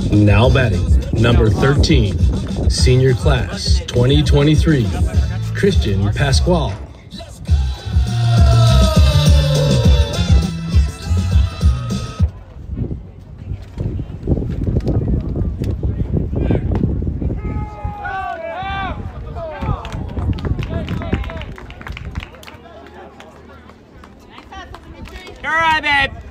Now batting, number 13, senior class 2023, Christian Pasquale. All right, babe.